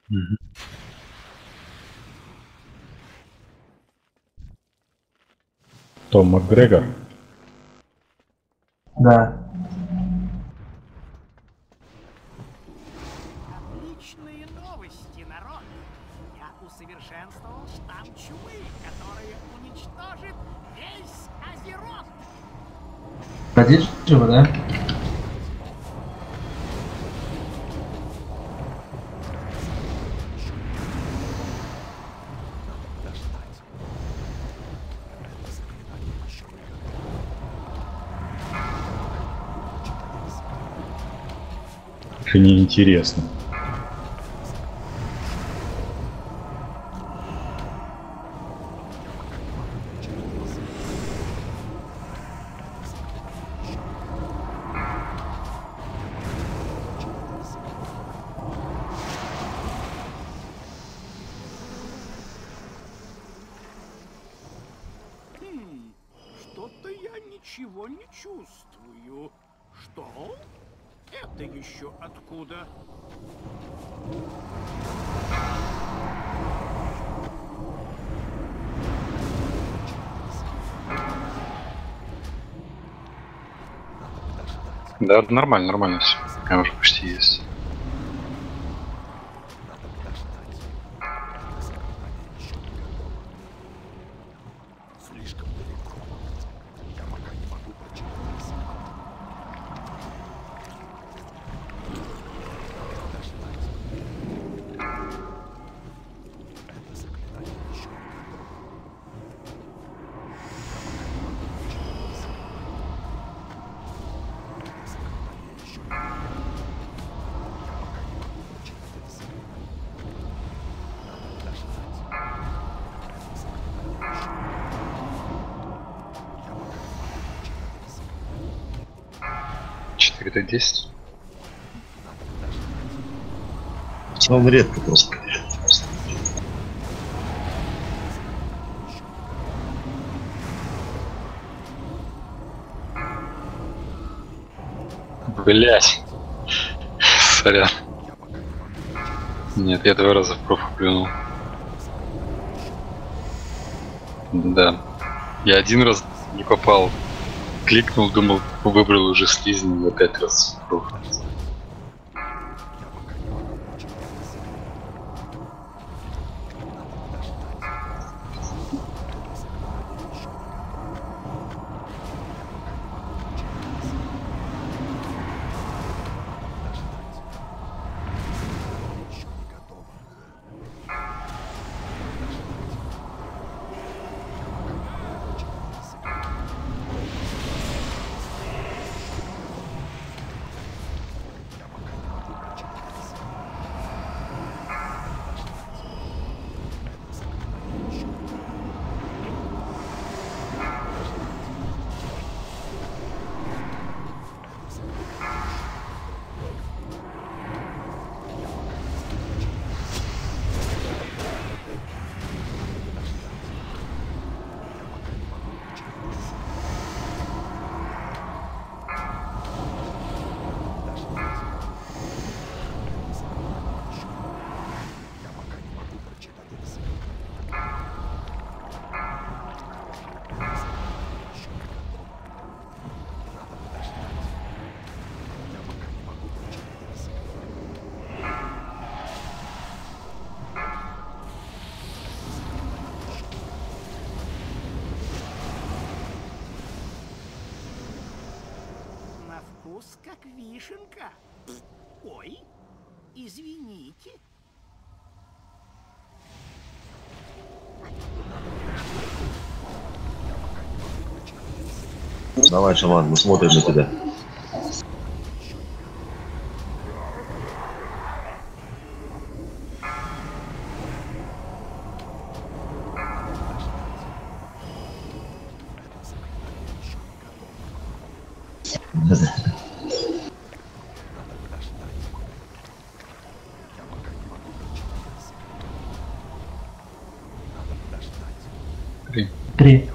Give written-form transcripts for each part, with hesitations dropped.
Мгм. Том Макгрегор. Да. Отличные новости, народ! Я усовершенствовал штамм чумы, который уничтожит весь Азерот! Продиджево, да? Уже неинтересно. Что-то я ничего не чувствую. Что? Это еще откуда? Да, нормально, нормально все. Прям уже почти есть. Слишком далеко. Я пока не могу прочитать язык. Это заклинание еще не готово. Я пока не могу прочитать язык. Это заклинание еще не готово. Я пока не могу прочитать язык. Надо подождать. Это заклинание еще не готово. Я пока не могу прочитать язык. 4D10. Надо подождать. Он редко просто. Блять. Сорян. Нет, я 2 раза в профу плюнул. Да. Я 1 раз не попал. Кликнул, думал, выбрал уже слизень, я 5 раз в профу. На вкус как вишенка. Ой, извините. Давай, шаман, мы смотрим на тебя. Три. 3.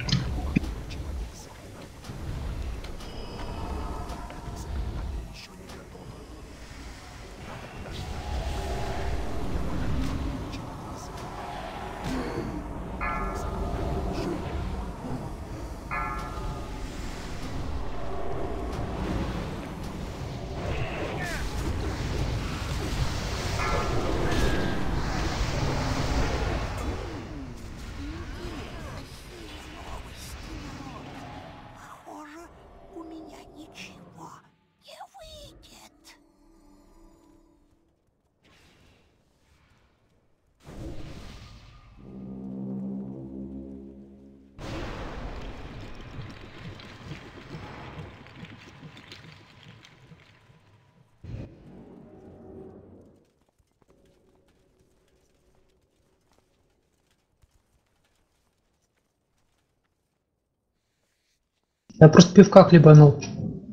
Я просто пивка хлебанул.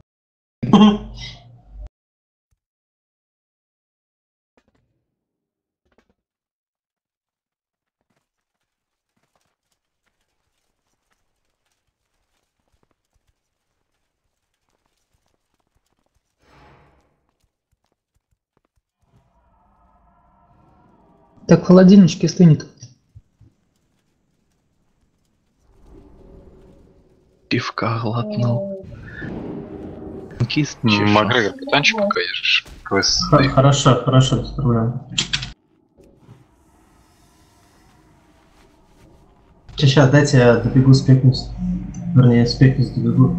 Так в холодильничке стынет. Пивка глотнул. Кист чешу. Макгрегор, питанчик пока ешь. Квест стоит. Хорошо, хорошо, без проблем. Сейчас, дайте я добегу, спекнусь. Вернее, спекнусь, добегу.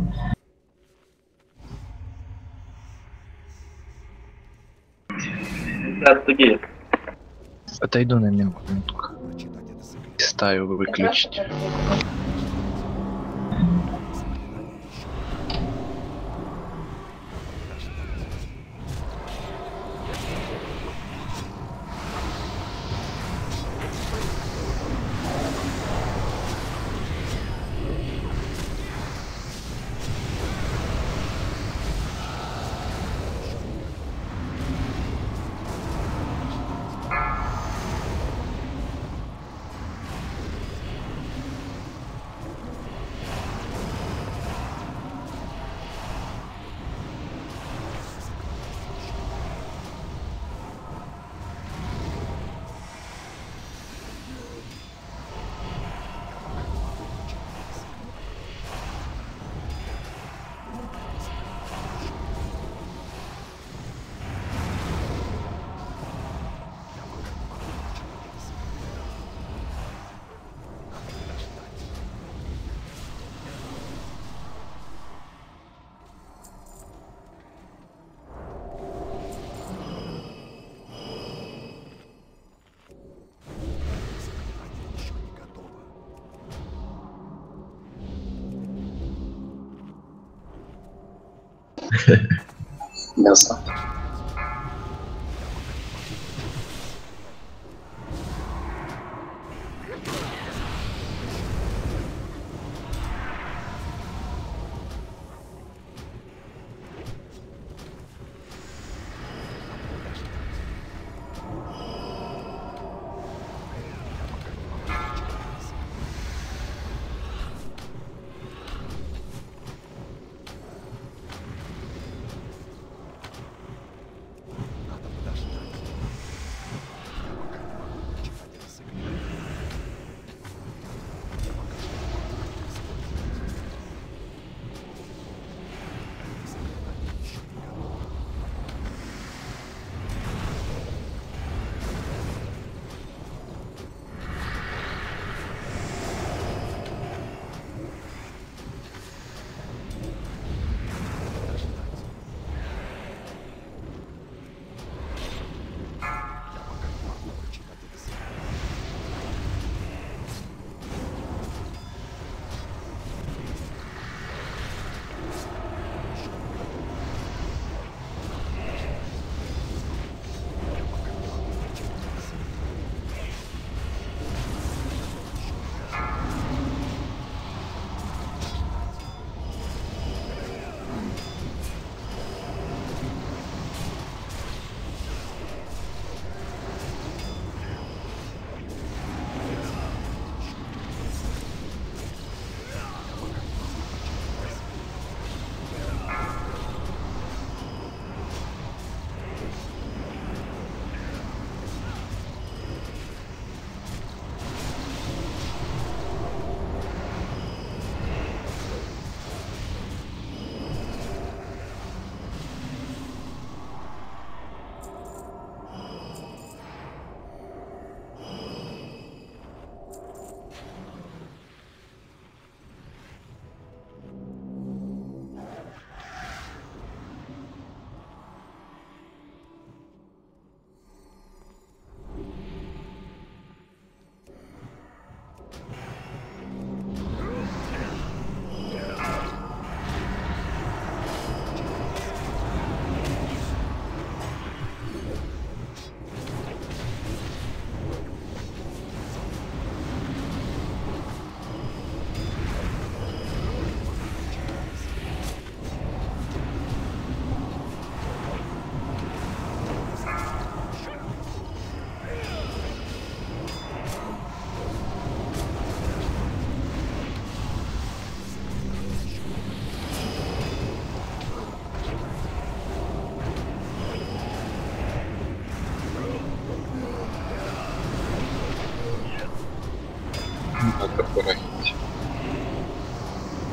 Отойду на минутку. Стаю выключить. Ясно.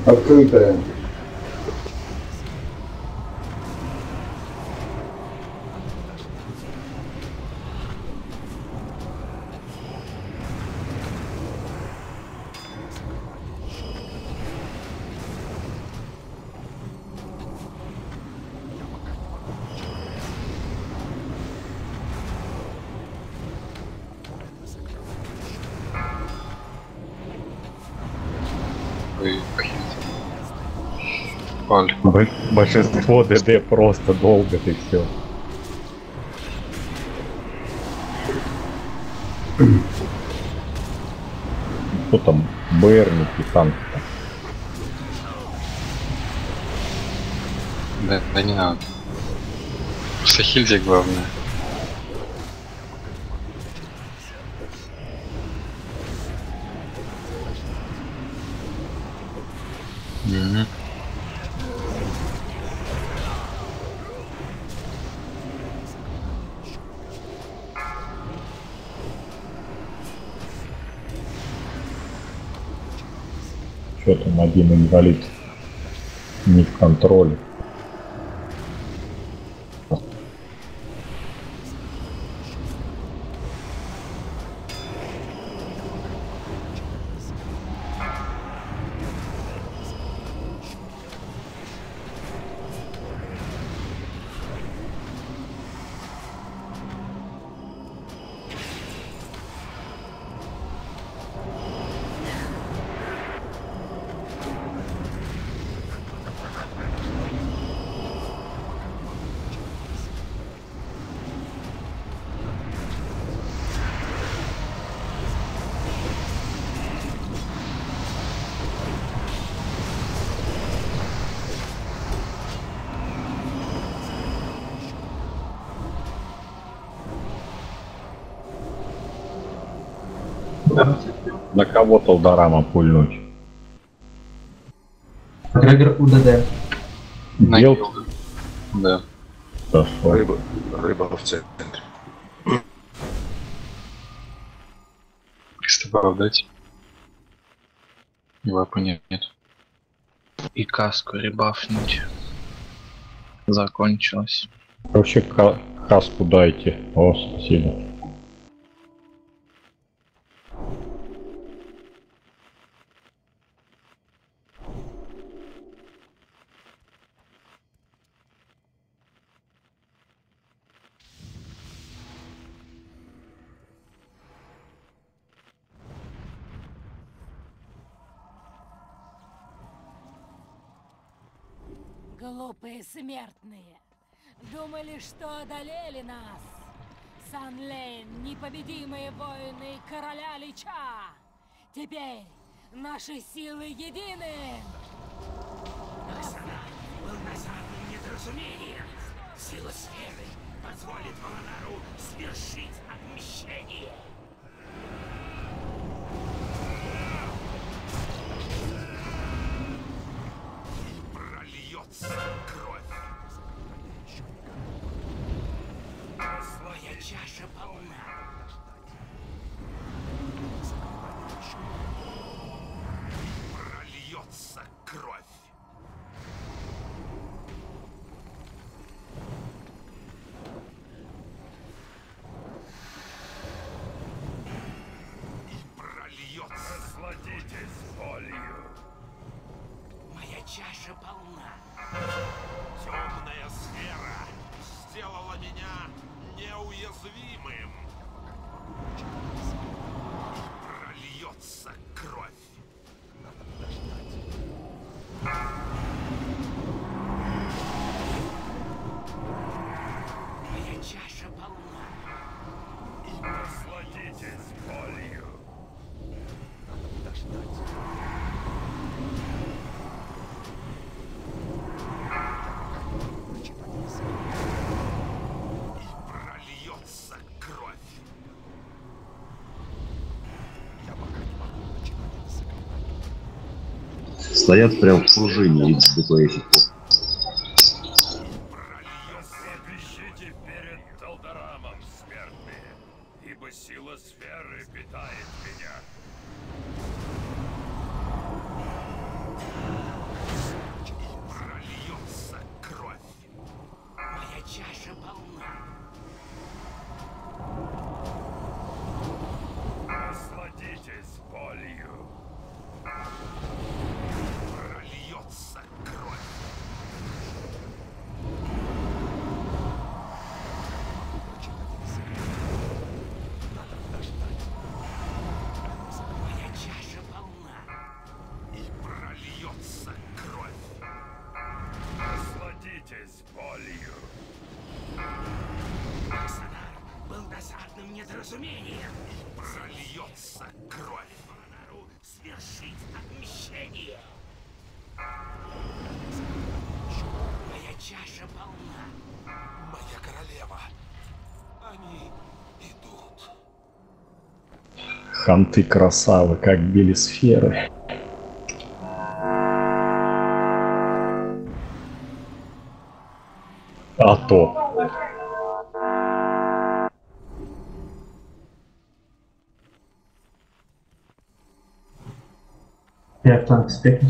Открытая. Паль. Большинство ДД просто долго и все. Кто там? БРники, танки-то. Да не надо. Просто хильзе главное. Мгм. Что там один инвалид не в контроле. На кого Толдорама пульнуть? Макгрегор УДД. На Гелт? гилду. Да. Хорошо. Рыба в центре. Приступав дать. Лапы нет. И каску ребафнуть. Закончилось. Короче, каску дайте. О, спасибо. Глупые смертные. Думали, что одолели нас. Санлейн, непобедимые воины короля Лича. Теперь наши силы едины. Был назадным недоразумением. Сила сферы позволит Валанару свершить отмещение. И прольется кровь. Своя чаша полна. И прольется кровь. Насладитесь болью. Моя чаша полна. Темная сфера сделала меня неуязвимым. И прольется кровь. Моя чаша полна. И насладитесь болью. И прольется кровь. Я пока не могу начинать это заклинание. Стоят прям в пружине из ДПС. Трепещите перед Толдорамом, смертные, ибо сила сферы питает меня. Насладитесь болью. Прольется кровь. Надо подождать. Моя чаша полна. И прольется кровь. Насладитесь болью. Арсенал был досадным недоразумением. И прольется кровь. Монару свершить отмщение. Моя чаша полна. Моя королева. Они идут. Ханты красавы, как били сферы. А то. Я в танк спекнусь.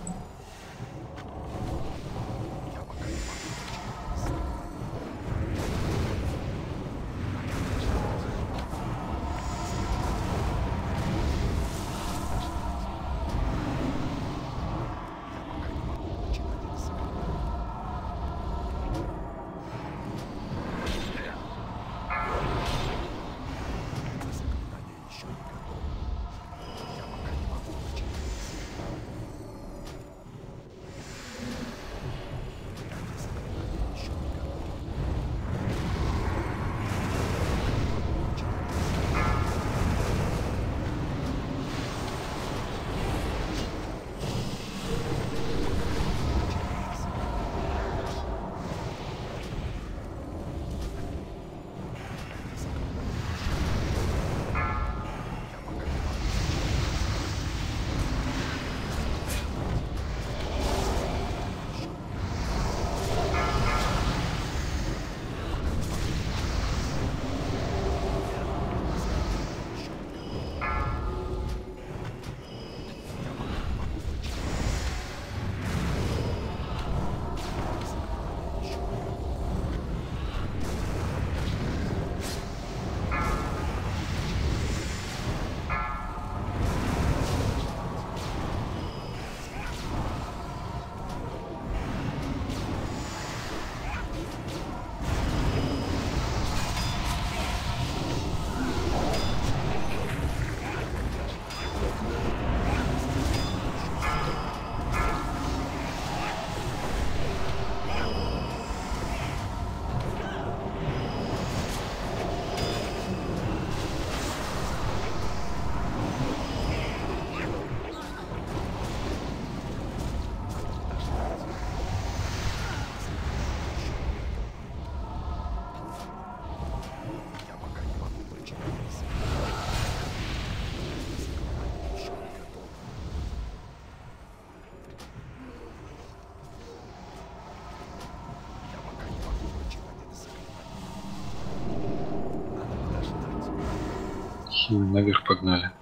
Наверх погнали.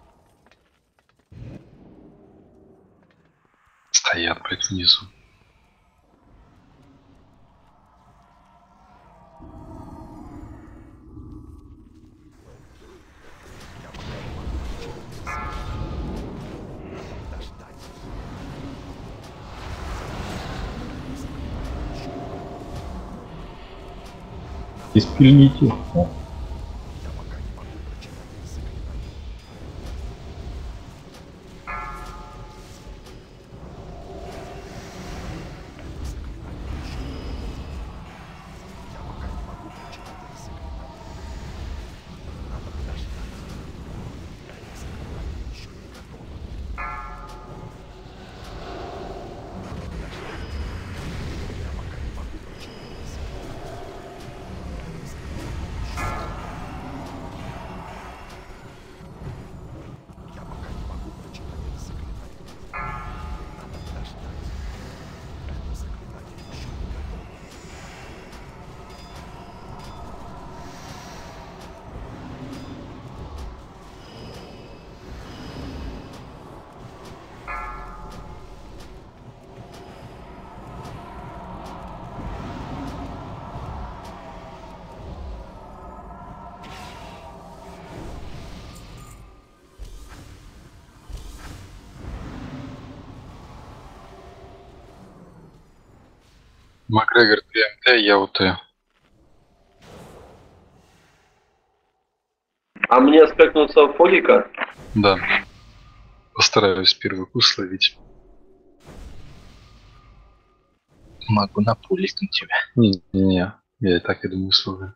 Стоят, блядь, внизу. Испильните. О. Макгрегор ТМТ, я УТ. А мне спекнуться в фогика? Да. Постараюсь первый кус словить. Могу напулить на тебя. Не, я и так, я думаю, служу.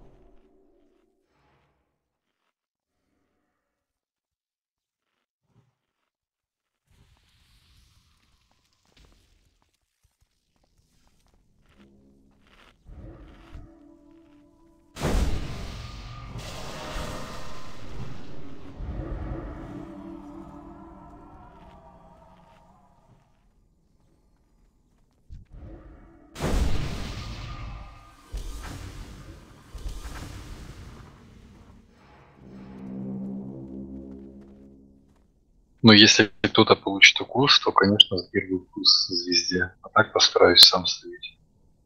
Но если кто-то получит укус, то, конечно, с первый укус звезде. А так постараюсь сам словить.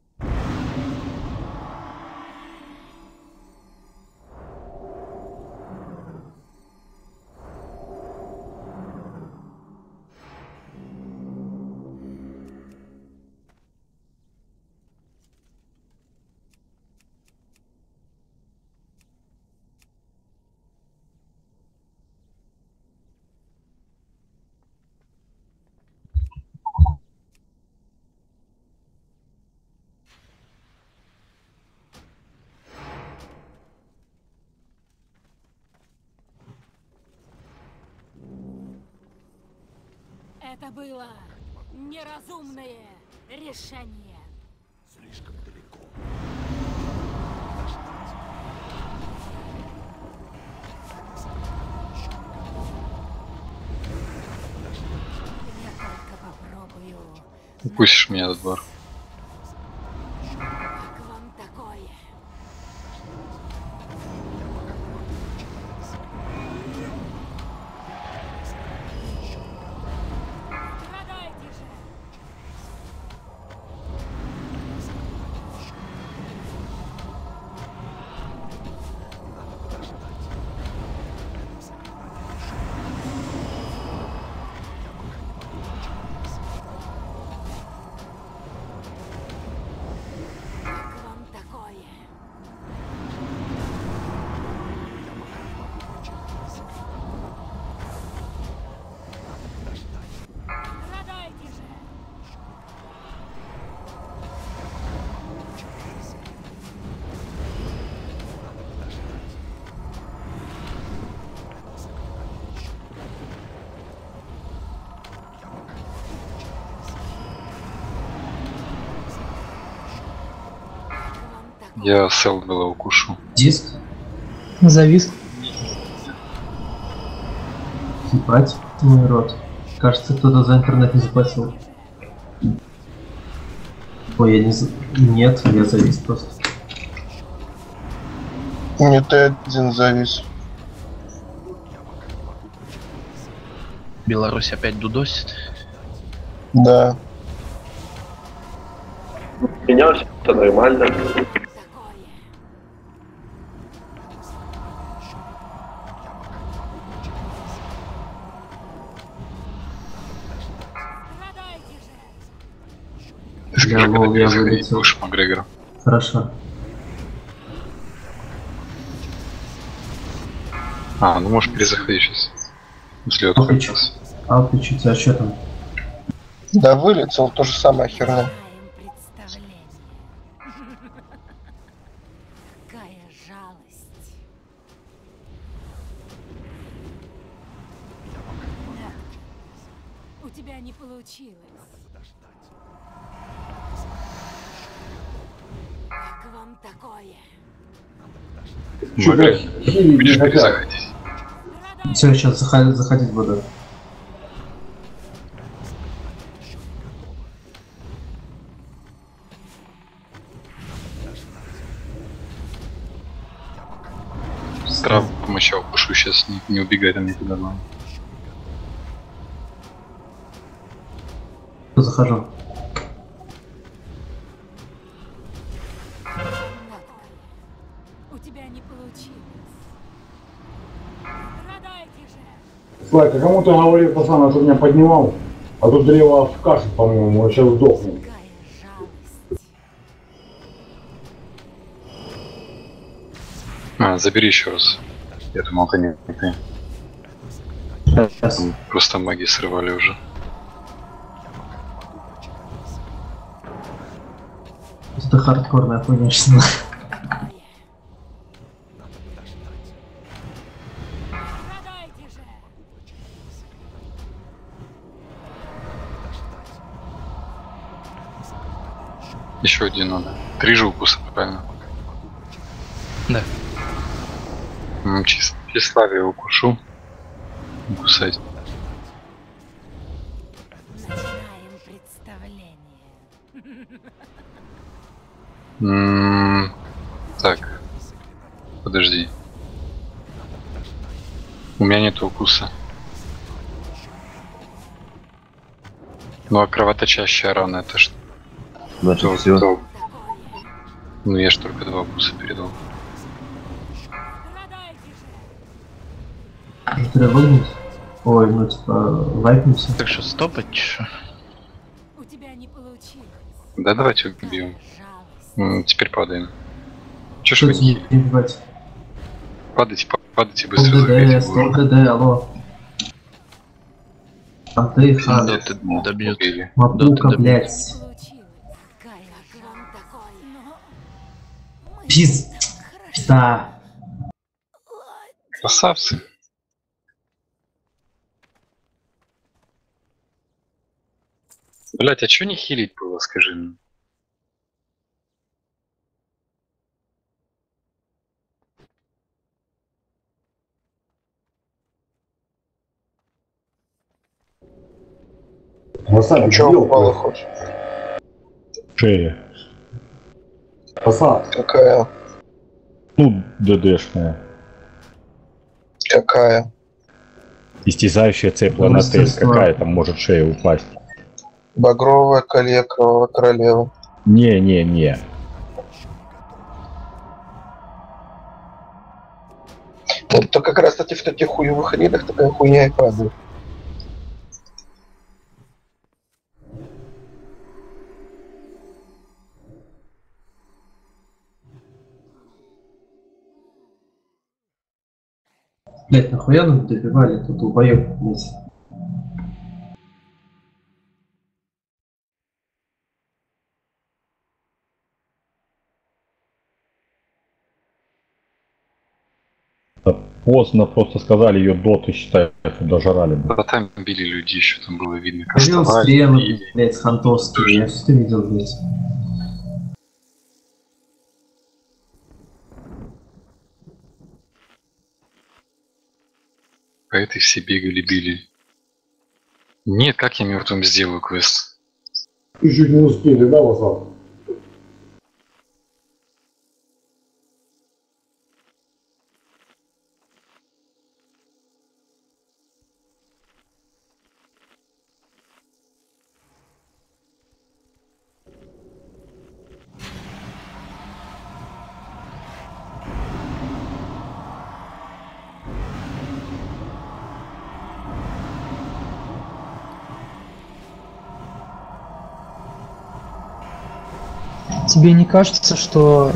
Это было неразумное решение. Слишком далеко. Я только попробую. Укусишь меня от двор. Как вам такое? Страдайте же! Как вам такое? Страдайте же! Как вам такое? Я Селдвелла укушу. Диск. Завис. Ебать, мой рот. Кажется, кто-то за интернет не заплатил. Ой, я не за... Нет, я завис просто. Не ты один завис. Беларусь опять дудосит. Да. У меня все нормально. Такое. Страдайте же! Скажи, Я когда лол, я перезаходить вылетел. будешь Макгрегора. Хорошо. А, ну можешь перезаходить сейчас. Взлет Ох, как и чё. раз. Алпичить, а что там? Да, вылетел, то же самое херня. Знаем представление. Какая жалость. Нет, у тебя не получилось. Как вам такое? Макгрегор, будешь перезаходить. Все, сейчас заходить буду. С травмом еще укушу, сейчас не убегай там никуда. Ладно. Захожу. У тебя не получилось. Страдайте же! Слайка, кому ты говорил, пацан, а ты меня поднимал? А тут древо в каше, по-моему, он сейчас сдохнет. Какая жалость. Забери еще раз. Я думал, это не ты. Сейчас. Просто маги срывали уже. Это хардкорная хуйня, что ли? Страдайте же! Еще один надо. 3 же укуса, правильно? Да. Тщеславие укушу. Кусать. Начинаем представление. Так. Подожди. У меня нет укуса. Ну а кровоточащая рана это что? Значит, все. Ну я ж только 2 укуса передал. Страдайте же! Может, револьнуть? Ой, ну типа, вайпнуться. Так что, стопать, чё? У тебя не получилось. Да, давайте убьем. Жалость. Теперь падаем. Чё ж Что вы тебе не... не убивать? Падайте быстро. ДД, забейте стол его. ДД, алло. Там ты, хан. Доты добьют. Убили. Мапука, Доты блядь. Получилось. Как вам такое? Но... мы Пиз. хорошо. Да. Красавцы. Блять, а чё не хилить было, скажи мне? Чё упало хоть? Шея. Какая? Ну, ДДшная. Какая? Истязающая цепла на тель. Мастерство. Какая там может шея упасть? Багровое колье кровавой королевы. Не. Вот то как раз таки в таких хуевых рейдах такая хуйня и падает. Блядь, нахуя нас добивали тут долбоёб, блядь. Да поздно просто сказали ее доты, считай, дожрали бы. Да там били люди еще, там было видно, как Видел вставали, стрелы, и- блядь, хантовские, я все видел, блядь. А это все бегали, били. Нет, как я мертвым сделаю квест? Чуть не успели, да, Васад? Тебе не кажется, что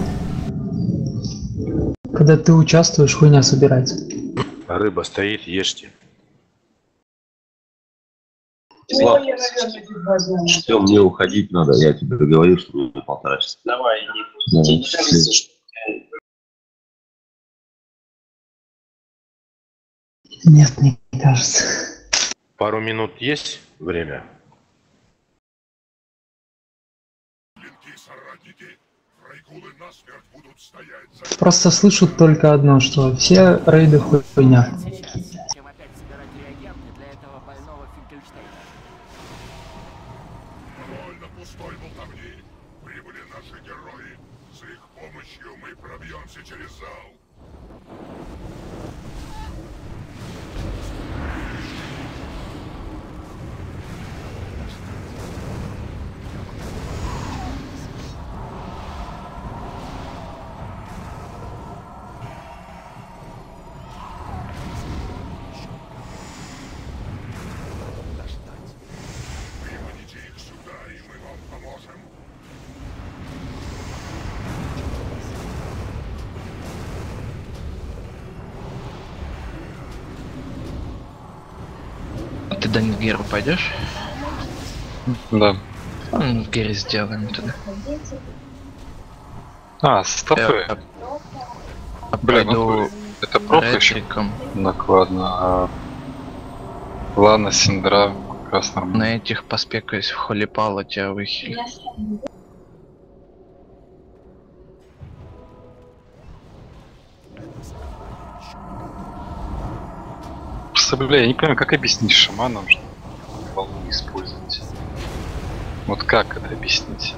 когда ты участвуешь, хуйня собирается? Рыба стоит, ешьте. Слав, все, мне уходить надо. Я тебе говорил, что мне 1,5 часа. Давай, Нет, не кажется. Пару минут есть время? Просто слышу только одно, что все рейды хуйня. Чем опять собирать реагенты для этого больного Финкельштейна? Довольно пустой болтовни. Прибыли наши герои. С их помощью мы пробьемся через зал. Выманите их сюда, и мы вам поможем. Ты, Данил, Геру пойдешь? Да. Ну, Герри сделаем тогда. А, стопы. Бля, ну это профи еще Ретриком. накладно, а Лана, Синдра как раз нормально. На этих поспекаюсь в холипала тебя выхили. Просто, бля, я не понимаю, как объяснить шаманам, что волну использовать. Вот как это объяснить?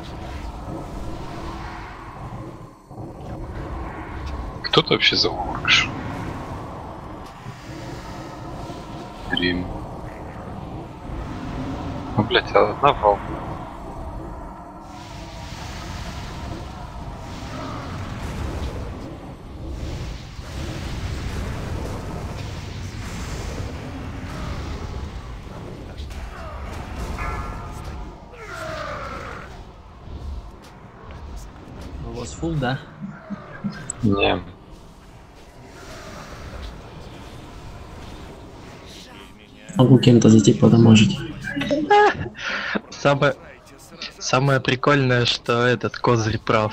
Кто ты вообще за оркш? Рим. Ну, блядь, одна волна. У вас фул, да? Не. Могу кем-то зайти подоможить. Самое прикольное, что этот козырь прав.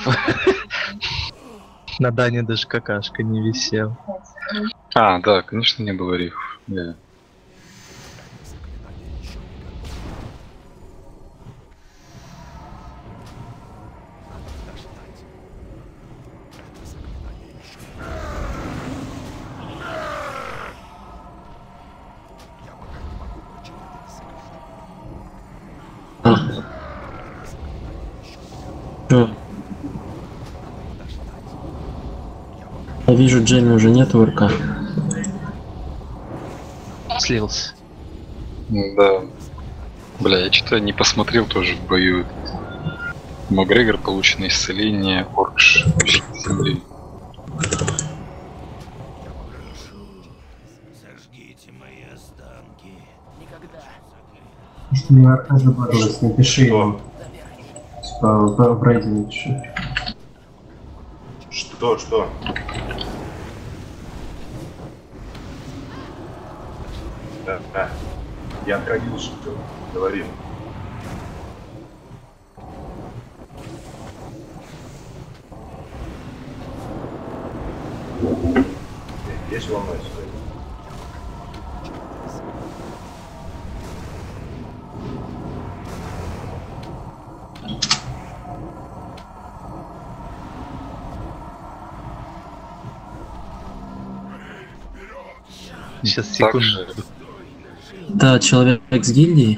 На Дане даже какашка не висел. А, да, конечно, не было рифов. Да. Я вижу, Джейми уже нет в РК. Слился. Да. Бля, я что-то не посмотрел тоже в бою. Макгрегор, полученное исцеление, оркш, земли. Что мне РК забарилась, напиши ему. В рейде напиши. Что? Да. Я отходил, что говорил. Есть волной своей? Сейчас, секунду. Да, человек с гильдии.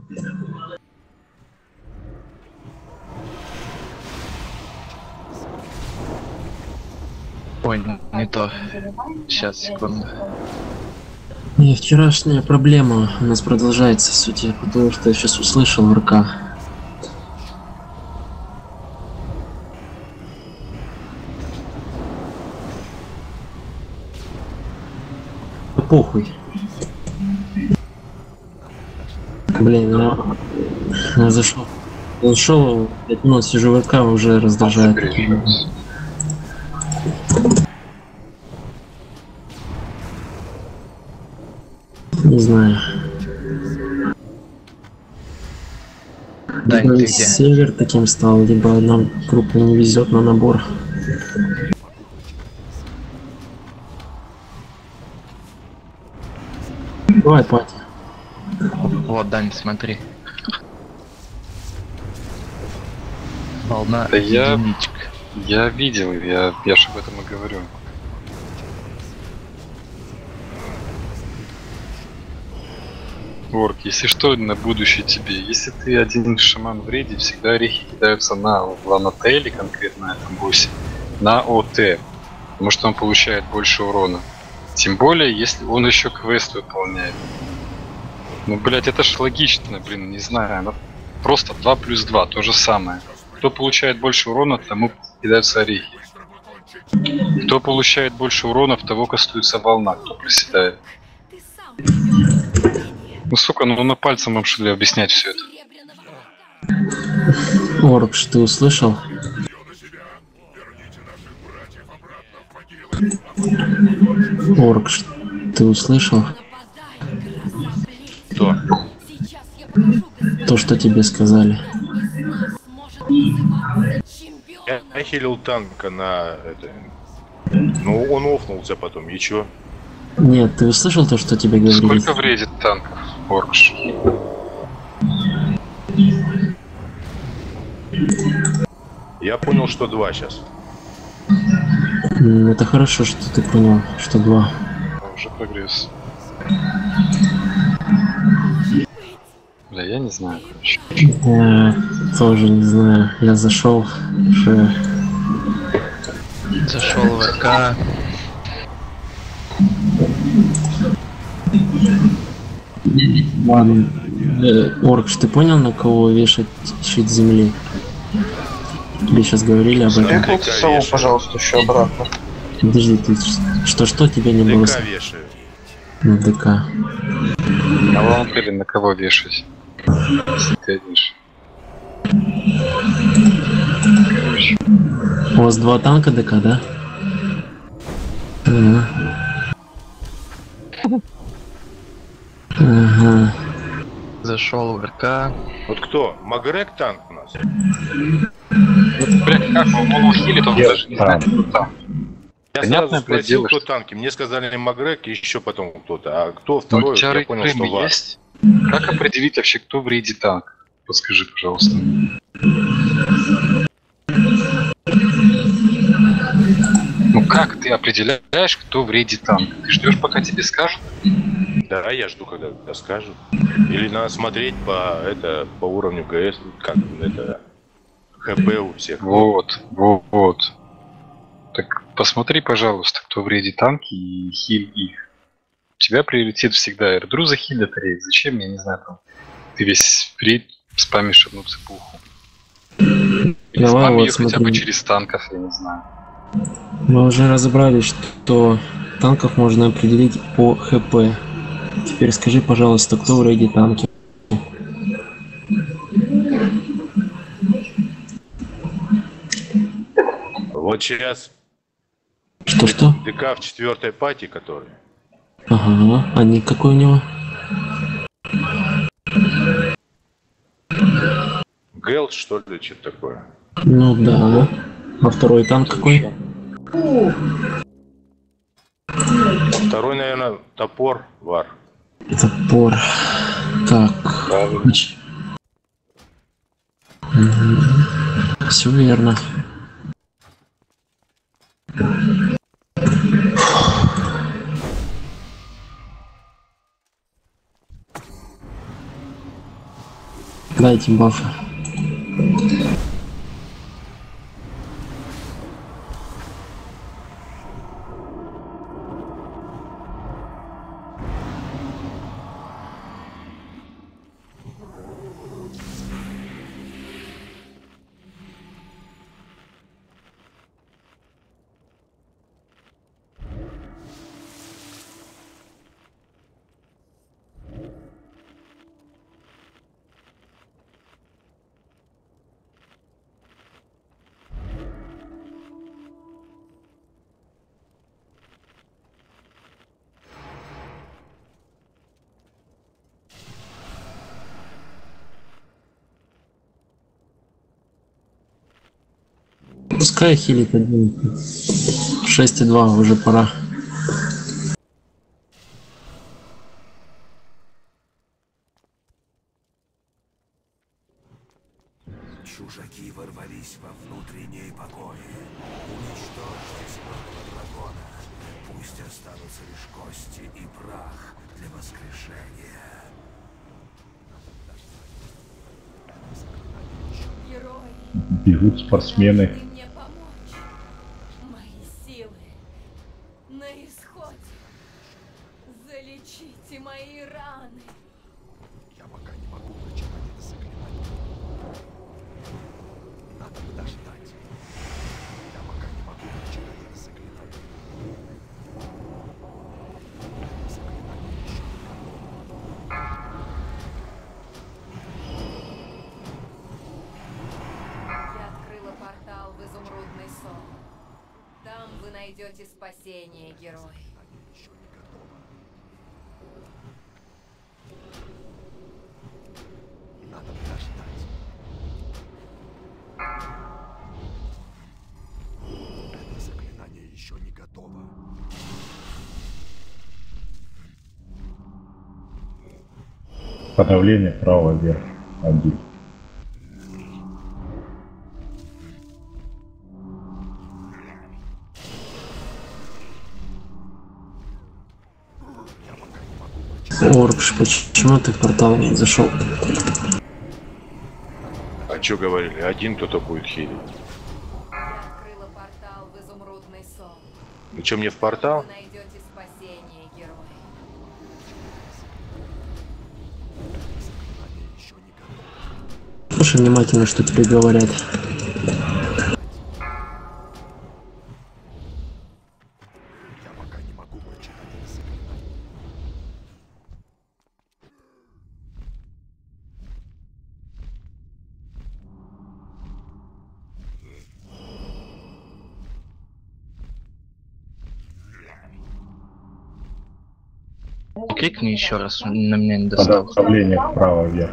Ой, не то. Сейчас, секунду. И вчерашняя проблема у нас продолжается, в сути, потому что я сейчас услышал в РК. Похуй. Блин, я зашел, 5 минут сижу в РК, уже раздражает. Не знаю. Дань, Либо ты где? сервер таким стал, либо нам крупно не везет на набор. Давай, пати. Вот, Дань, смотри. Волна Да я единичка. видел, я ж об этом и говорю. Орк, если что, на будущее тебе, если ты один шаман в рейде, всегда орехи кидаются на ЛАН-АТ или конкретно на этом боссе, на ОТ, потому что он получает больше урона. Тем более, если он еще квест выполняет. Ну, блять, это ж логично, блин, не знаю, оно просто 2 плюс 2, то же самое. Кто получает больше урона, тому кидаются орехи. Кто получает больше урона, в того кастуется волна, кто приседает. Ну сука, ну на пальцем вам что ли объяснять все это? Оркш, ты услышал? Оркш, ты услышал? Кто? то, что тебе сказали. Я хилил танка на это. Ну, он офнулся потом, и чё? Нет, ты услышал то, что тебе говорили? Сколько вредит танков, Оркш? Я понял, что 2 сейчас. Это хорошо, что ты понял, что 2. Уже прогресс. Бля, я не знаю, короче. Я тоже не знаю. Я зашел уже. Зашел в ВК. Ладно. Оркш, ты понял, на кого вешать щит земли? Тебе сейчас говорили об этом. ДК пожалуйста, еще обратно. Подожди, ты что тебе не было? ДК вешаю. На ДК. А вам или на кого вешать? Если ты одишь. Короче. У вас 2 танка ДК, да? Ага. Ага. Зашел в РК. Вот кто? Магрек танк у нас? Бля, как он хилит, он даже не знает, кто там. Я Понятно, сразу спросил, блядь, кто делаешь. танки. Мне сказали Магрек и еще потом кто-то. А кто Ну, второй, у тебя я понял, что рейд вас. есть? Как определить вообще, кто вредит танк? Подскажи, пожалуйста. Ну как ты определяешь, кто вредит танк? Ты ждешь, пока тебе скажут? Да, я жду, когда скажут. Или надо смотреть по уровню ГС, как это ХП у всех. Вот. Так посмотри, пожалуйста, кто вредит танки и хиль их. У тебя приоритет всегда Эрдру захилят рейд. Зачем, я не знаю, там ты весь рейд спамишь одну цепуху. Или Давай, спам вот ее хотя бы смотри. через танков, я не знаю. Мы уже разобрали, что танков можно определить по ХП. Теперь скажи, пожалуйста, кто в рейде танки? Вот сейчас Что? ДК в 4-й пати, который. Ага, а ник какой у него? Гелс, что ли, что-то такое. Ну да. А второй танк какой? Второй, наверное, топор вар. Топор. Так. Все верно. Дайте бафы. Пускай хилит один. 6,2 уже пора. Чужаки ворвались во внутренние покои. Уничтожьте смертного дракона. Пусть останутся лишь кости и прах для воскрешения. Бегут спортсмены. Ты мне помочь. Мои силы на исходе. Залечите мои раны. Я пока не могу начинать это заклинание. Надо подождать. Я пока не могу начинать это заклинание. Заклинание еще не готово. Я открыла портал в изумрудный сон. Там вы найдете спасение, герой. Еще не готово. Надо подождать. Это заклинание еще не готово. Подавление право вверх. 1. Орбш, почему ты в портал не зашел? А что говорили? Один кто-то будет хилить. Я открыла портал в изумрудный сон. Ну что, мне в портал? Вы найдете спасение, герой. Заклинание еще не готово. Слушай внимательно, что тебе говорят. Я пока не могу прочитать это заклинание. Кликни еще раз, на меня не достал. Подавление вправо вверх.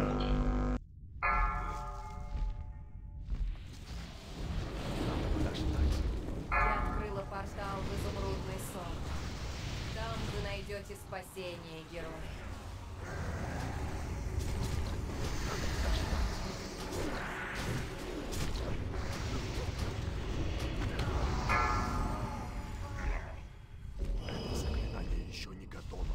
Я открыла портал в изумрудный сон. Там вы найдете спасение, герой. Это заклинание еще не готово.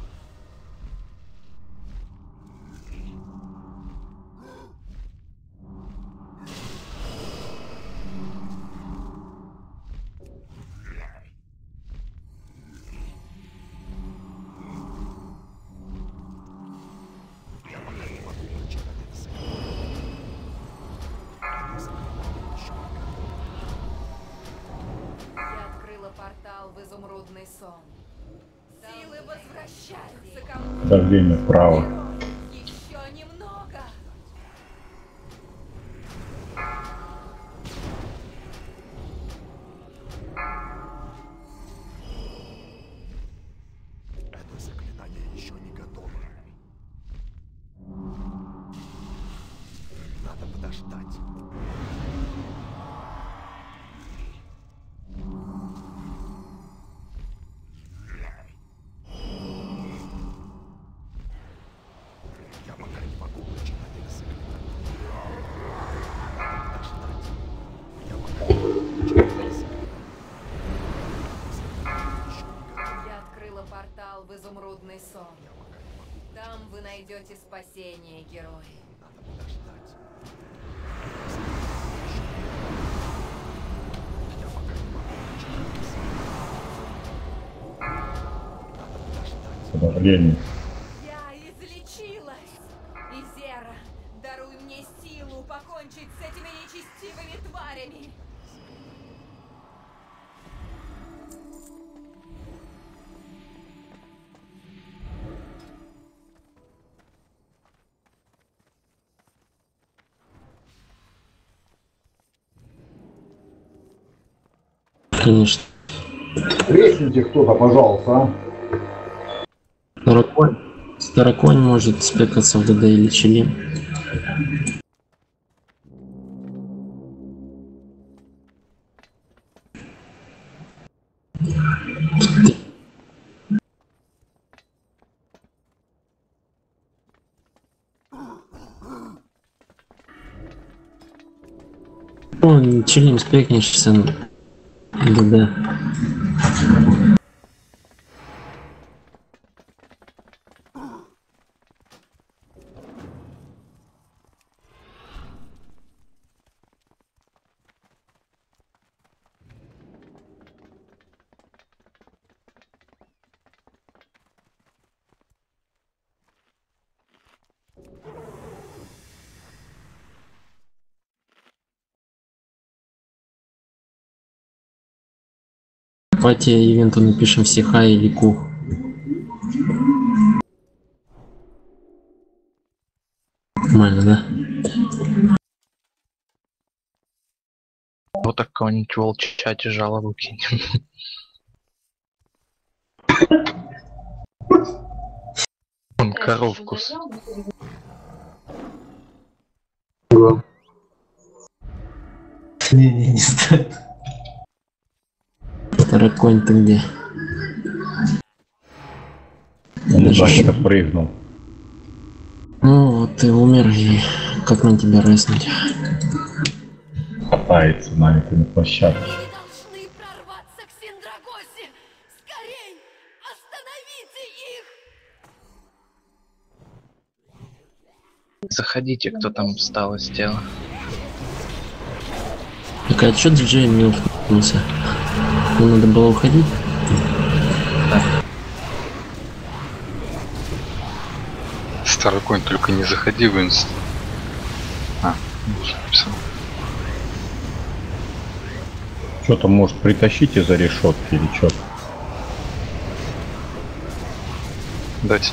Я пока не могу прочитать это заклинание. Это заклинание еще не готово. Я открыла портал в изумрудный сон. Силы возвращаются ко мне. Подавление вправо. Еще немного. Это заклинание еще не готово. Надо подождать. Я пока не могу прочитать это заклинание. Надо подождать. Я пока не могу прочитать это заклинание. Заклинание еще не готово. Я открыла портал в изумрудный сон. Я пока не могу. Там вы найдете спасение, герой. Надо подождать. Я пока не могу прочитать это заклинание. Надо подождать. Подавление. Я излечилась! Изера, даруй мне силу покончить с этими нечестивыми тварями! Конечно. Тресните кто-то, пожалуйста, а. Староконь может спекаться в ДД или чили. Ну, чилим спекнешься ДД. Пати ивенту напишем все хай или ку. Нормально, да? Вот так кого-нибудь в чате жалобу кинь. Он коровку. Не стоит. Старый конь ты где? Он Даже куда-то прыгнул. Ну вот ты умер, и как на тебя резнуть? Катается на этой площадке. Должны прорваться к Синдрагосе! Скорей! Остановите их! Заходите, кто там встал из тела. Так а чё Джей не уткнулся? Ему надо было уходить? Старый конь, только не заходи в инст. Уже написал. Что-то может притащить из-за решетки или что? Дать.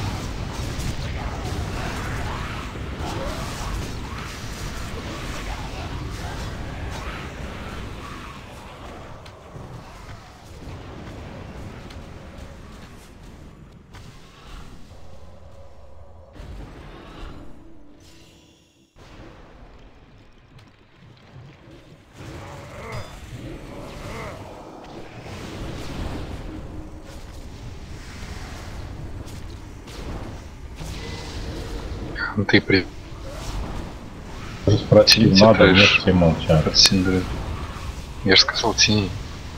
Ну ты при... Спросить Тяните надо, трэш. нет, все молчат. От Синдры. Я же сказал, тяни.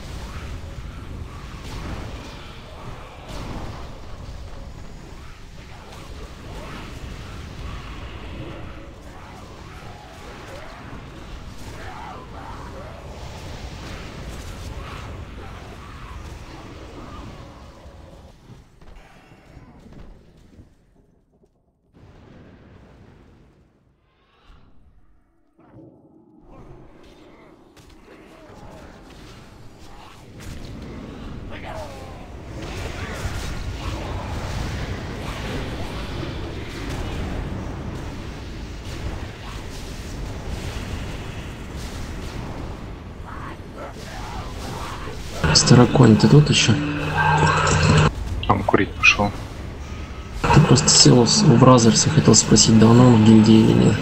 Старый конь, ты тут еще? Он курить пошел. Ты просто сел в Бразерсе, хотел спросить, давно он в гильдии или нет?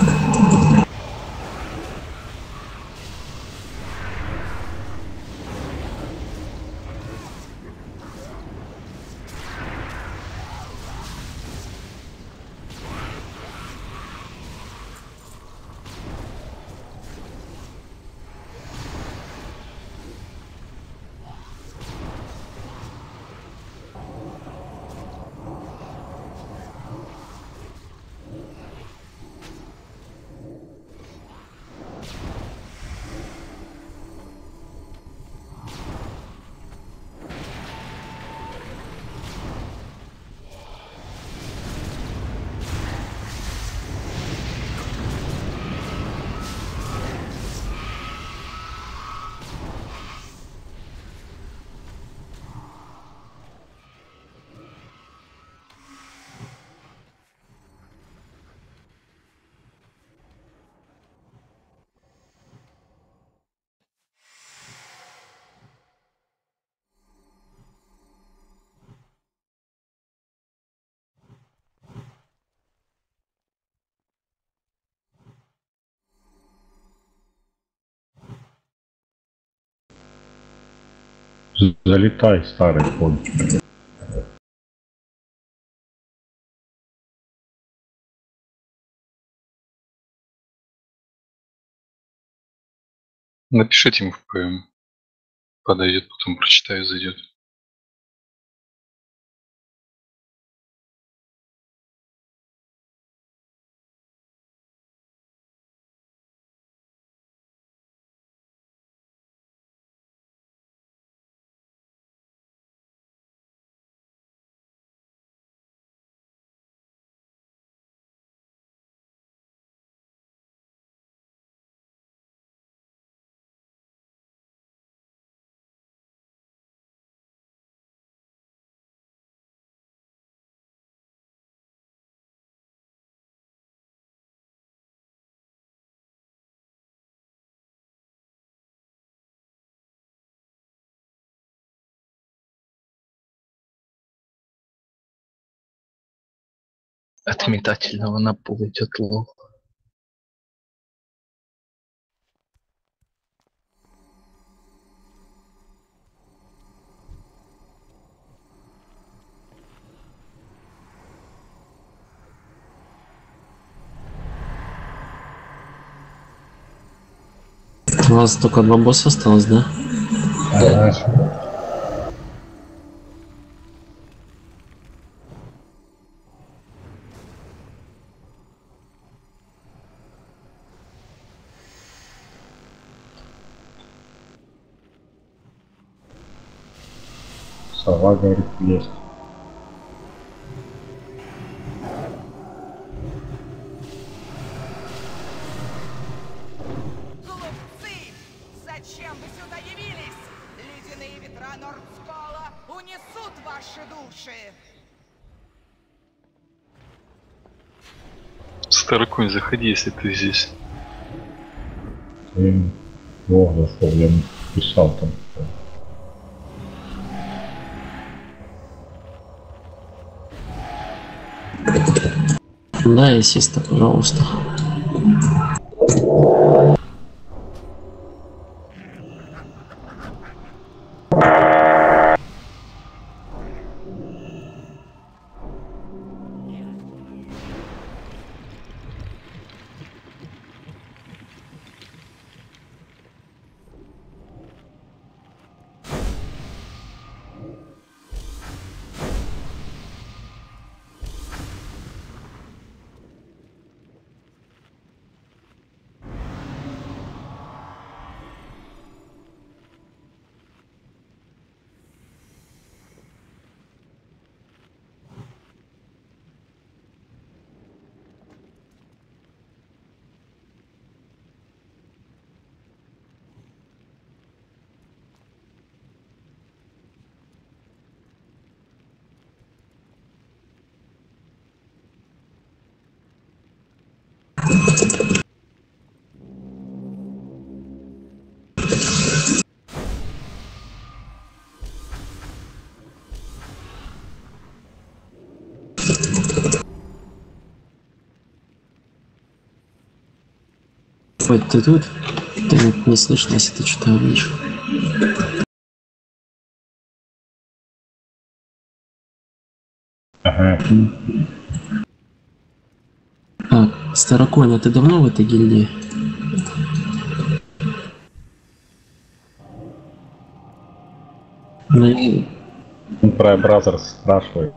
Залетай, старый конь. Напишите ему в ПМ. Подойдет, потом прочитаю, зайдет. От метательного на пол идет лох. У вас только 2 босса осталось, да? Сова говорит, есть. Глупцы! Зачем вы сюда явились? Ледяные ветра Нордскола унесут ваши души! Староконь, заходи, если ты здесь. Ты Бог зашел, я писал там. Да, естественно, пожалуйста. Ой, ты тут? Ты не слышно, если ты что-то говоришь. Ага. Так, Староконь, а ты давно в этой гильдии? Ну, Про Бразерс спрашивает.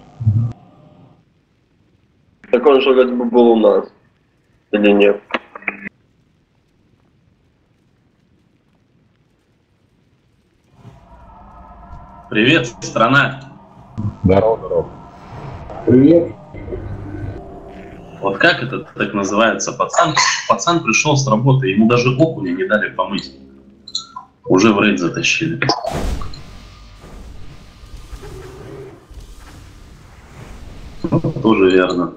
Так он же вроде бы был у нас. Или нет? Привет, страна. Здорово, здорово. Привет. Вот как это так называется? Пацан пришел с работы, ему даже окуня не дали помыть. Уже в рейд затащили. Тоже верно.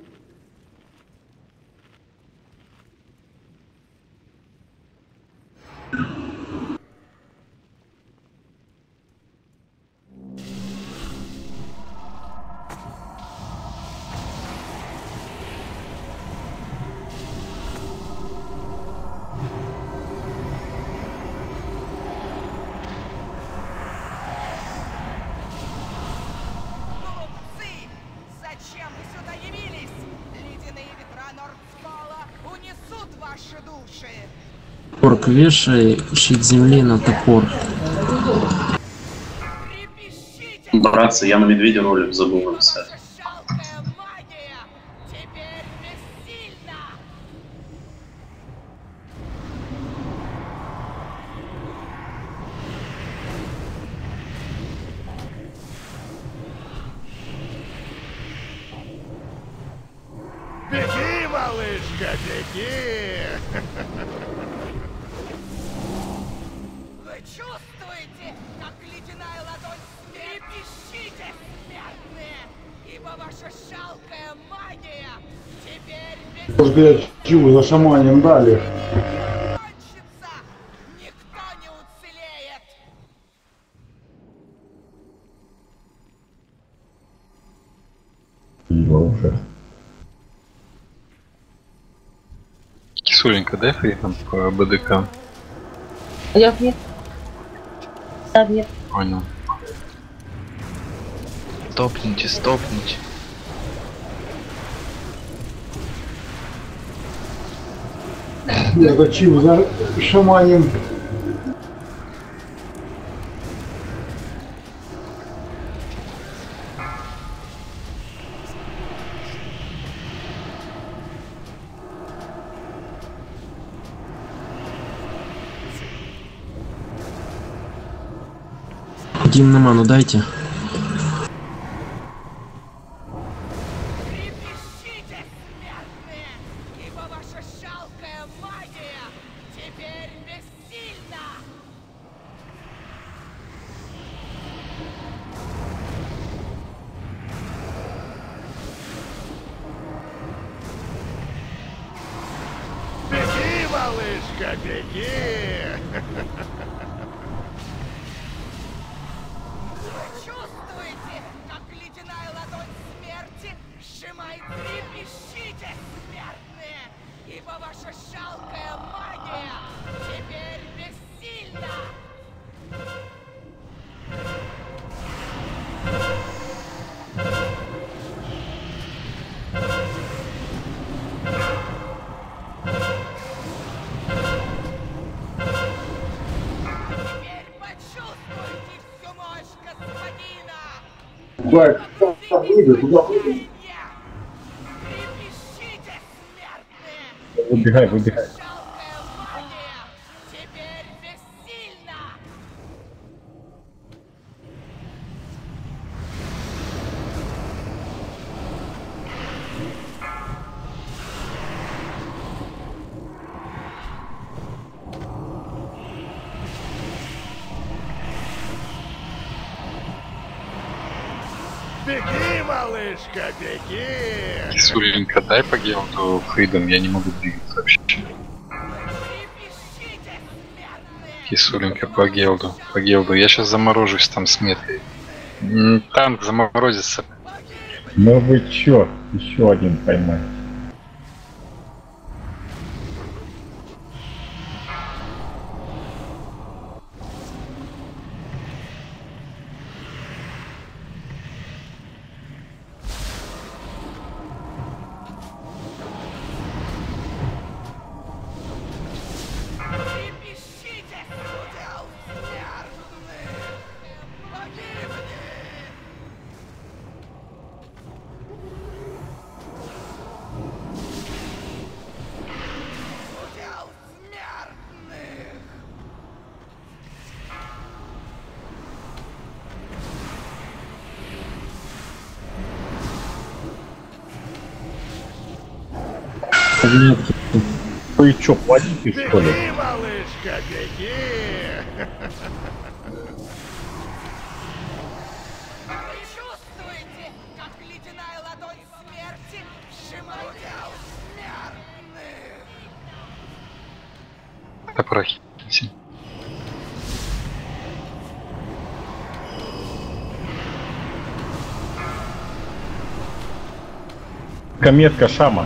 Глупцы! Зачем вы сюда явились? Ледяные ветра Нордскола унесут ваши души! Орк, вешай щит земли на топор. Братцы, я на медведя ролик забыл написать. Беги, малышка, беги! Вы чувствуете, как ледяная ладонь трепещите, смертные, ибо ваша жалкая магия теперь Может, блядь, чего на шамане дали? кончится, никто не уцелеет. Уже. Кисуленько, дай фрикам по БДК. Я нет. Да, нет. Понял. Стопните, стопните. Я зачем за шаманем? Дим на ману дайте. Беги, малышка, беги! Чувствуете, как ледяная ладонь смерти сжимает трепещите, смертные, ибо ваша жалкая магия теперь бессильна! Теперь почувствуйте всю мощь господина! Бать, куда выйдет, куда выйдет? Трепещите, смертные! Выбегай, выбегай. Жалкая магия теперь бессильна! Беги, малышка, беги! Кисуленька, дай по гелду Фридом, я не могу двигаться вообще. Кисуленька, по гелду, по гелду. Я сейчас заморожусь там с меткой. Танк заморозится. Ну вы чё? Еще один поймать. Трепещите, удел смертных! Погибни! Удел смертных! Вы чё, платите что ли? Беги, малышка, беги! Вы чувствуете, как ледяная ладонь смерти сжимает удел смертных! Топорахи. Кометка Шама.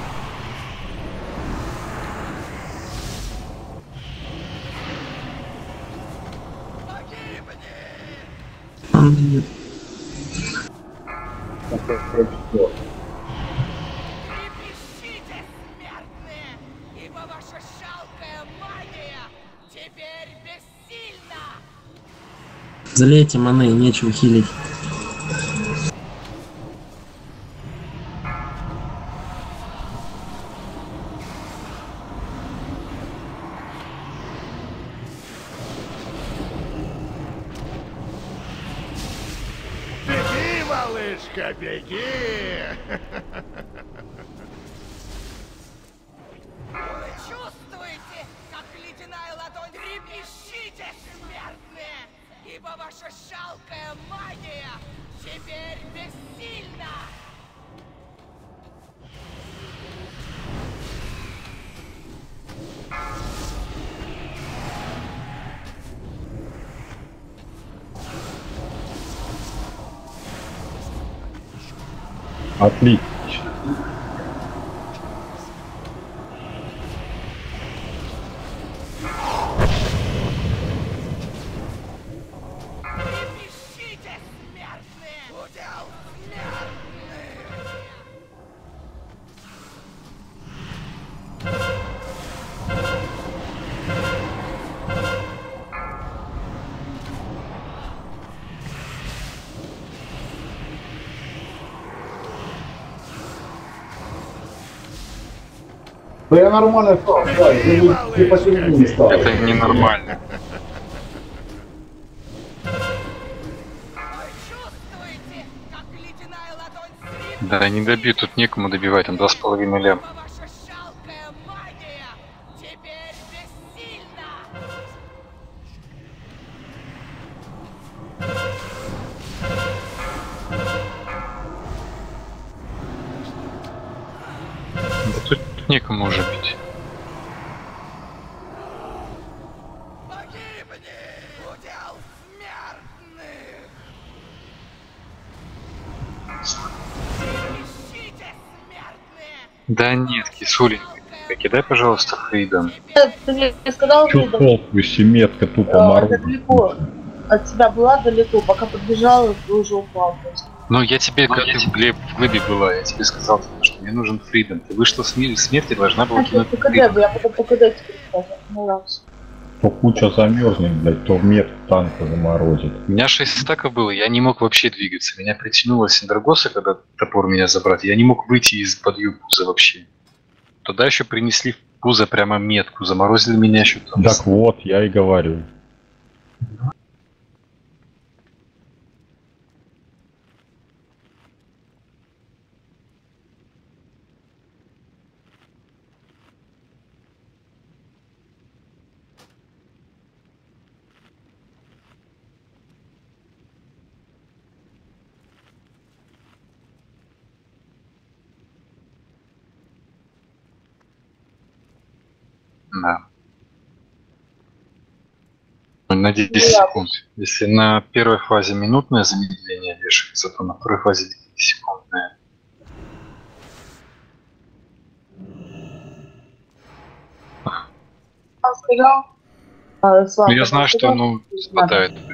Трепещите, смертные, ибо ваша жалкая магия теперь бессильна! Залейте маны, нечего хилить. Беги, малышка, беги! Вы чувствуете, как ледяная ладонь трепещите, смертные, ибо ваша жалкая магия теперь бессильна! Отлично. Трепещите, смертные! Удел смертных! Да я нормально стал, да, я посередине стал. Это ненормально. Да, не добью, тут некому добивать, там 2,5 лям. Да тут некому уже бить. Да нет, кисуленька, кидай, пожалуйста, фридом. Ты мне сказал, Чё толку, семетка тупо морозит. далеко. От тебя была далеко, пока подбежала, ты уже упал. Ну, я тебе, как ты в глыбе была, я тебе сказал, что мне нужен фридом. Ты вышла с смерти, должна была кинуть фридом. Я потом по КД тебе скажу. Ну ладно. То куча замерзнет, блядь, то метр танка заморозит. У меня 6 стаков было, я не мог вообще двигаться. Меня притянуло Синдрагоса, когда топор меня забрать. Я не мог выйти из-под ее пуза вообще. Туда еще принесли в пузо прямо метку, заморозили меня еще там. Так вот, я и говорю. Да. На 10 секунд. Если на первой фазе минутное замедление вешается, то на второй фазе 10-секундное. Он сказал, Ну, я знаю, что оно спадает.